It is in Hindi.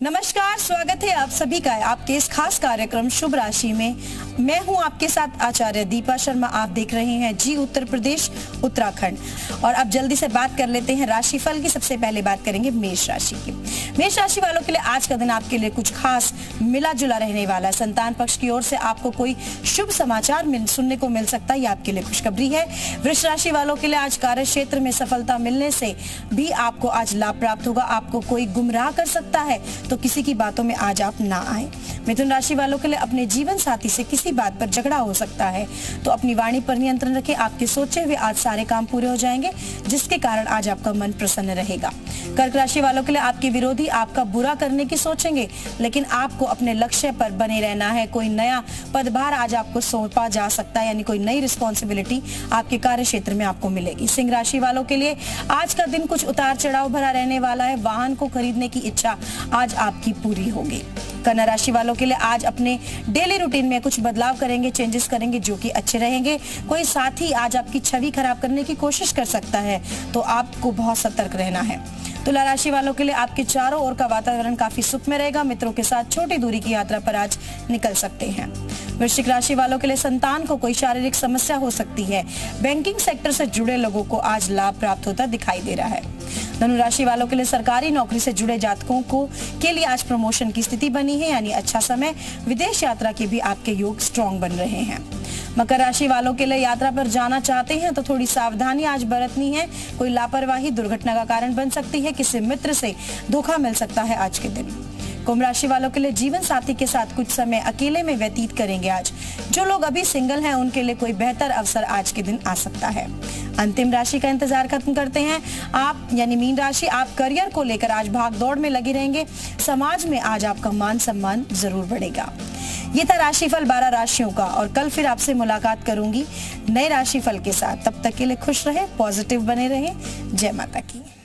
नमस्कार, स्वागत है आप सभी का आपके इस खास कार्यक्रम शुभ राशि में। मैं हूं आपके साथ आचार्य दीपा शर्मा। आप देख रहे हैं जी उत्तर प्रदेश उत्तराखंड। और अब जल्दी से बात कर लेते हैं राशिफल की। सबसे पहले बात करेंगे मेष राशि की। मेष राशि वालों के लिए आज का दिन आपके लिए कुछ खास मिला जुला रहने वाला है। संतान पक्ष की ओर से आपको कोई शुभ समाचार सुनने को मिल सकता है, ये आपके लिए खुशखबरी है। वृष राशि वालों के लिए आज कार्य क्षेत्र में सफलता मिलने से भी आपको आज लाभ प्राप्त होगा। आपको कोई गुमराह कर सकता है तो किसी की बातों में आज आप ना आए। मिथुन राशि वालों के लिए अपने जीवन साथी से किसी बात पर झगड़ा हो सकता है, तो अपनी वाणी पर नियंत्रण रखें। आपके सोचे हुए आज सारे काम पूरे हो जाएंगे, जिसके कारण आज आपका मन प्रसन्न रहेगा। कर्क राशि वालों के लिए आपके विरोधी आपका बुरा करने की सोचेंगे, लेकिन आपको अपने लक्ष्य पर बने रहना है। कोई नया पदभार आज आपको सौंपा जा सकता है, यानी कोई नई रिस्पॉन्सिबिलिटी आपके कार्य क्षेत्र में आपको मिलेगी। सिंह राशि वालों के लिए आज का दिन कुछ उतार चढ़ाव भरा रहने वाला है। वाहन को खरीदने की इच्छा आज आपकी पूरी होगी। कन्या राशि वालों के लिए आज अपने डेली रूटीन में कुछ बदलाव करेंगे, चेंजेस करेंगे, जो कि अच्छे रहेंगे। कोई साथी आज आपकी छवि खराब करने की कोशिश कर सकता है, तो आपको बहुत सतर्क रहना है। तुला राशि वालों के लिए आपके चारों ओर का वातावरण काफी सुखमय रहेगा। मित्रों के साथ छोटी दूरी की यात्रा पर आज निकल सकते हैं। वृश्चिक राशि वालों के लिए संतान को कोई शारीरिक समस्या हो सकती है। बैंकिंग सेक्टर से जुड़े लोगों को आज लाभ प्राप्त होता दिखाई दे रहा है। धनु राशि वालों के लिए सरकारी नौकरी से जुड़े जातकों को के लिए आज प्रमोशन की स्थिति बनी है, यानी अच्छा समय। विदेश यात्रा के भी आपके योग स्ट्रॉन्ग बन रहे हैं। मकर राशि वालों के लिए यात्रा पर जाना चाहते हैं तो थोड़ी सावधानी आज बरतनी है। कोई लापरवाही दुर्घटना का कारण बन सकती है। किसी मित्र से धोखा मिल सकता है आज के दिन। कुंभ राशि वालों के लिए जीवन साथी के साथ कुछ समय अकेले में व्यतीत करेंगे आज। जो लोग अभी सिंगल हैं उनके लिए कोई बेहतर अवसर आज के दिन आ सकता है। अंतिम राशि का इंतजार खत्म करते हैं आप, यानी मीन राशि। आप करियर को लेकर आज भाग दौड़ में लगे रहेंगे। समाज में आज आपका मान सम्मान जरूर बढ़ेगा। ये था राशिफल 12 राशियों का, और कल फिर आपसे मुलाकात करूंगी नए राशिफल के साथ। तब तक के लिए खुश रहे, पॉजिटिव बने रहे। जय माता की।